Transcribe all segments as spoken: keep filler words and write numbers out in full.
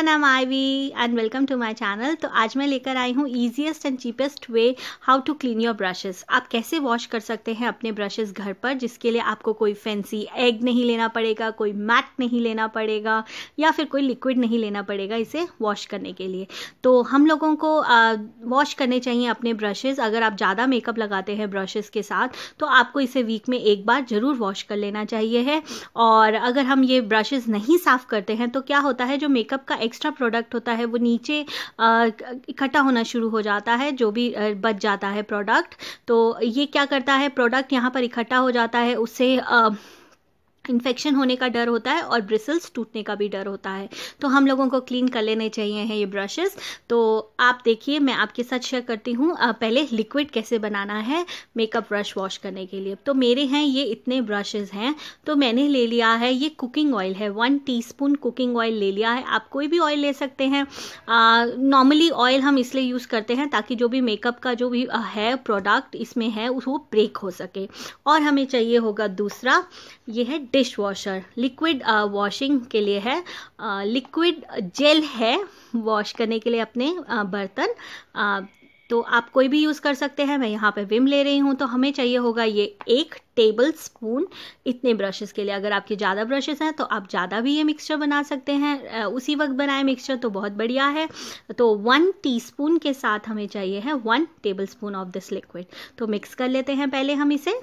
Everyone, I am Ivy and welcome to my channel. तो आज मैं लेकर आई हूँ easiest and cheapest way how to clean your brushes. आप कैसे वॉश कर सकते हैं अपने ब्रशेस घर पर, जिसके लिए आपको कोई फैंसी एग नहीं लेना पड़ेगा, कोई मैट नहीं लेना पड़ेगा या फिर कोई लिक्विड नहीं लेना पड़ेगा इसे वॉश करने के लिए। तो हम लोगों को वॉश करने चाहिए अपने ब्रशेस। अगर आप ज़्यादा मेकअप लगाते हैं ब्रशेस के साथ तो आपको इसे वीक में एक बार ज़रूर वॉश कर लेना चाहिए है। और अगर हम ये ब्रशेस नहीं साफ़ करते हैं तो क्या होता है, जो मेकअप का एक्स्ट्रा प्रोडक्ट होता है वो नीचे इकट्ठा होना शुरू हो जाता है, जो भी बच जाता है प्रोडक्ट। तो ये क्या करता है, प्रोडक्ट यहाँ पर इकट्ठा हो जाता है, उससे इन्फेक्शन होने का डर होता है और ब्रिसल्स टूटने का भी डर होता है। तो हम लोगों को क्लीन कर लेने चाहिए हैं ये ब्रशेस। तो आप देखिए, मैं आपके साथ शेयर करती हूँ पहले लिक्विड कैसे बनाना है मेकअप ब्रश वॉश करने के लिए। तो मेरे हैं ये इतने ब्रशेस हैं, तो मैंने ले लिया है ये कुकिंग ऑयल है, वन टीस्पून कुकिंग ऑयल ले लिया है। आप कोई भी ऑयल ले सकते हैं। नॉर्मली ऑयल हम इसलिए यूज़ करते हैं ताकि जो भी मेकअप का जो भी है प्रोडक्ट इसमें है वो ब्रेक हो सके। और हमें चाहिए होगा दूसरा, ये है डिश वॉशर, लिक्विड वॉशिंग के लिए है। लिक्विड जेल है वॉश करने के लिए अपने uh, बर्तन। uh, तो आप कोई भी यूज़ कर सकते हैं। मैं यहाँ पे विम ले रही हूँ। तो हमें चाहिए होगा ये एक टेबल स्पून इतने ब्रशेस के लिए। अगर आपके ज़्यादा ब्रशेस हैं तो आप ज़्यादा भी ये मिक्सचर बना सकते हैं। उसी वक्त बनाए मिक्सचर तो बहुत बढ़िया है। तो वन टीस्पून के साथ हमें चाहिए है one tablespoon of this liquid. तो मिक्स कर लेते हैं पहले हम इसे।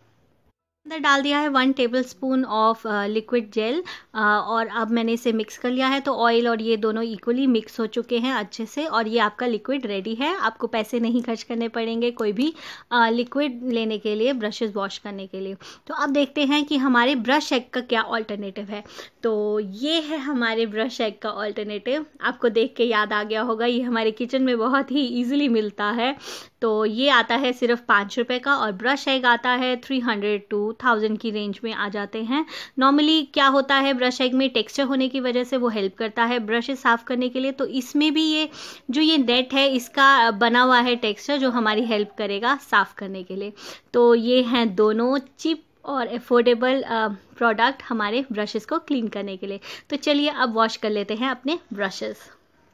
अंदर डाल दिया है one tablespoon of liquid gel और अब मैंने इसे मिक्स कर लिया है। तो ऑयल और ये दोनों इक्वली मिक्स हो चुके हैं अच्छे से और ये आपका लिक्विड रेडी है। आपको पैसे नहीं खर्च करने पड़ेंगे कोई भी लिक्विड uh, लेने के लिए, ब्रशेस वॉश करने के लिए। तो अब देखते हैं कि हमारे ब्रश एग का क्या ऑल्टरनेटिव है। तो ये है हमारे ब्रश एग का ऑल्टरनेटिव। आपको देख के याद आ गया होगा, ये हमारे किचन में बहुत ही ईजिली मिलता है। तो ये आता है सिर्फ पाँच रुपये का और ब्रश एग आता है थ्री हंड्रेड टू थाउजेंड की रेंज में आ जाते हैं। नॉर्मली क्या होता है, ब्रश एग में टेक्सचर होने की वजह से वो हेल्प करता है ब्रशेस साफ़ करने के लिए। तो इसमें भी ये जो ये नेट है इसका बना हुआ है टेक्सचर, जो हमारी हेल्प करेगा साफ़ करने के लिए। तो ये हैं दोनों चिप और अफोर्डेबल प्रोडक्ट हमारे ब्रशेस को क्लीन करने के लिए। तो चलिए अब वॉश कर लेते हैं अपने ब्रशेस।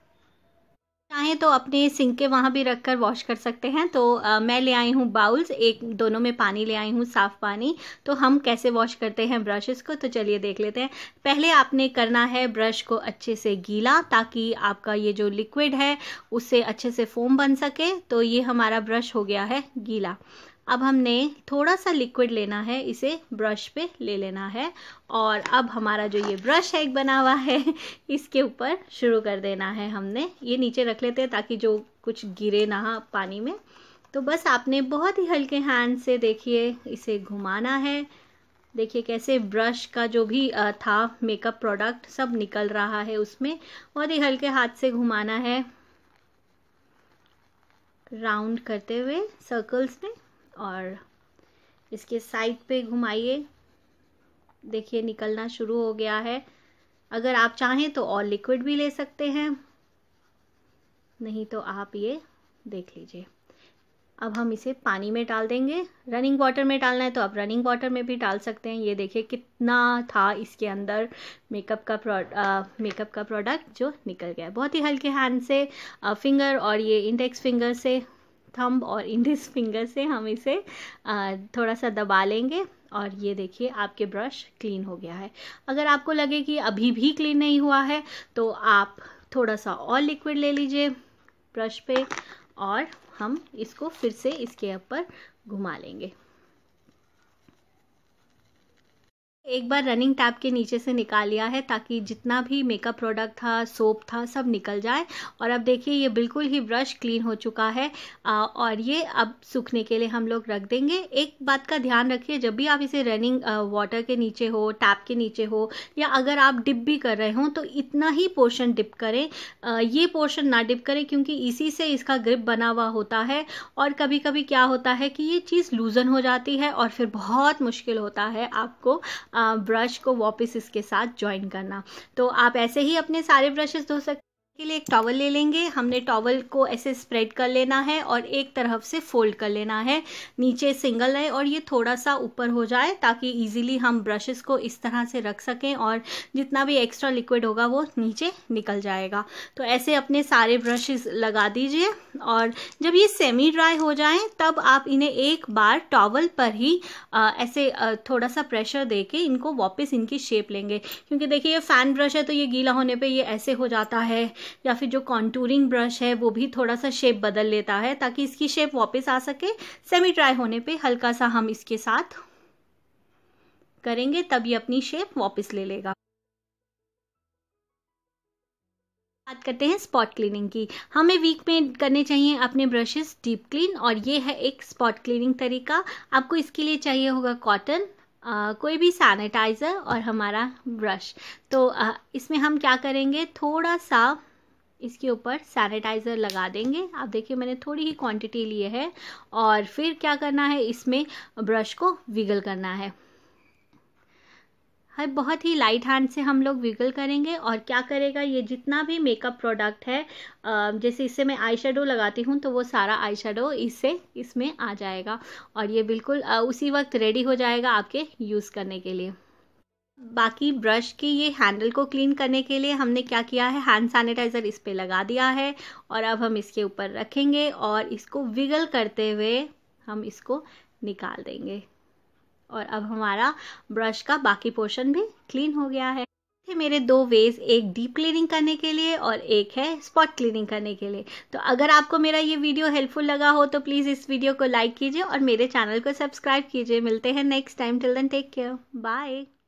चाहें तो अपने सिंक के वहाँ भी रख कर वॉश कर सकते हैं। तो आ, मैं ले आई हूँ बाउल्स, एक दोनों में पानी ले आई हूँ, साफ़ पानी। तो हम कैसे वॉश करते हैं ब्रशेस को, तो चलिए देख लेते हैं। पहले आपने करना है ब्रश को अच्छे से गीला, ताकि आपका ये जो लिक्विड है उससे अच्छे से फोम बन सके। तो ये हमारा ब्रश हो गया है गीला। अब हमने थोड़ा सा लिक्विड लेना है, इसे ब्रश पे ले लेना है और अब हमारा जो ये ब्रश एग बना हुआ है इसके ऊपर शुरू कर देना है। हमने ये नीचे रख लेते हैं ताकि जो कुछ गिरे ना पानी में। तो बस आपने बहुत ही हल्के हैंड से देखिए इसे घुमाना है। देखिए कैसे ब्रश का जो भी था मेकअप प्रोडक्ट सब निकल रहा है उसमें। बहुत ही हल्के हाथ से घुमाना है, राउंड करते हुए सर्कल्स में, और इसके साइड पे घुमाइए। देखिए निकलना शुरू हो गया है। अगर आप चाहें तो और लिक्विड भी ले सकते हैं, नहीं तो आप ये देख लीजिए। अब हम इसे पानी में डाल देंगे। रनिंग वाटर में डालना है तो आप रनिंग वाटर में भी डाल सकते हैं। ये देखिए कितना था इसके अंदर मेकअप का प्रोडक्ट मेकअप का प्रोडक्ट जो निकल गया। बहुत ही हल्के हैंड से आ, फिंगर और ये इंडेक्स फिंगर से, थंब और इंडेक्स फिंगर से हम इसे आ, थोड़ा सा दबा लेंगे और ये देखिए आपके ब्रश क्लीन हो गया है। अगर आपको लगे कि अभी भी क्लीन नहीं हुआ है तो आप थोड़ा सा और लिक्विड ले लीजिए ब्रश पे और हम इसको फिर से इसके ऊपर घुमा लेंगे। एक बार रनिंग टैप के नीचे से निकाल लिया है ताकि जितना भी मेकअप प्रोडक्ट था, सोप था, सब निकल जाए। और अब देखिए ये बिल्कुल ही ब्रश क्लीन हो चुका है आ, और ये अब सूखने के लिए हम लोग रख देंगे। एक बात का ध्यान रखिए, जब भी आप इसे रनिंग वाटर के नीचे हो, टैप के नीचे हो, या अगर आप डिप भी कर रहे हो तो इतना ही पोर्शन डिप करें, आ, ये पोर्शन ना डिप करें, क्योंकि इसी से इसका ग्रिप बना हुआ होता है। और कभी कभी क्या होता है कि ये चीज़ लूजन हो जाती है और फिर बहुत मुश्किल होता है आपको ब्रश को वापस इसके साथ ज्वाइन करना। तो आप ऐसे ही अपने सारे ब्रशेस धो सकते के लिए एक टॉवल ले लेंगे। हमने टॉवल को ऐसे स्प्रेड कर लेना है और एक तरफ से फोल्ड कर लेना है, नीचे सिंगल है और ये थोड़ा सा ऊपर हो जाए ताकि इजीली हम ब्रशेस को इस तरह से रख सकें और जितना भी एक्स्ट्रा लिक्विड होगा वो नीचे निकल जाएगा। तो ऐसे अपने सारे ब्रशेस लगा दीजिए और जब ये सेमी ड्राई हो जाएं तब आप इन्हें एक बार टॉवल पर ही आ, ऐसे आ, थोड़ा सा प्रेशर देके इनको वापस इनकी शेप लेंगे, क्योंकि देखिए ये फैन ब्रश है तो ये गीला होने पे ये ऐसे हो जाता है, या फिर जो कॉन्टूरिंग ब्रश है वो भी थोड़ा सा शेप बदल लेता है। ताकि इसकी शेप वापस आ सके सेमी ड्राई होने पे हल्का सा हम इसके साथ करेंगे तब ये अपनी शेप वापस ले लेगा। बात करते हैं स्पॉट क्लीनिंग की। हमें वीक में करने चाहिए अपने ब्रशेस डीप क्लीन और ये है एक स्पॉट क्लीनिंग तरीका। आपको इसके लिए चाहिए होगा कॉटन, Uh, कोई भी सैनिटाइज़र और हमारा ब्रश। तो uh, इसमें हम क्या करेंगे, थोड़ा सा इसके ऊपर सैनिटाइज़र लगा देंगे। आप देखिए मैंने थोड़ी ही क्वांटिटी लिए है और फिर क्या करना है, इसमें ब्रश को विगल करना है। हर बहुत ही लाइट हैंड से हम लोग विगल करेंगे और क्या करेगा, ये जितना भी मेकअप प्रोडक्ट है, जैसे इससे मैं आई शेडो लगाती हूँ तो वो सारा आई शेडो इससे इसमें आ जाएगा और ये बिल्कुल उसी वक्त रेडी हो जाएगा आपके यूज़ करने के लिए। बाकी ब्रश की ये हैंडल को क्लीन करने के लिए हमने क्या किया है, हैंड सैनिटाइज़र इस पे लगा दिया है और अब हम इसके ऊपर रखेंगे और इसको विगल करते हुए हम इसको निकाल देंगे और अब हमारा ब्रश का बाकी पोर्शन भी क्लीन हो गया है। मेरे दो वेज, एक डीप क्लीनिंग करने के लिए और एक है स्पॉट क्लीनिंग करने के लिए। तो अगर आपको मेरा ये वीडियो हेल्पफुल लगा हो तो प्लीज़ इस वीडियो को लाइक कीजिए और मेरे चैनल को सब्सक्राइब कीजिए। मिलते हैं next time, till then take care, bye.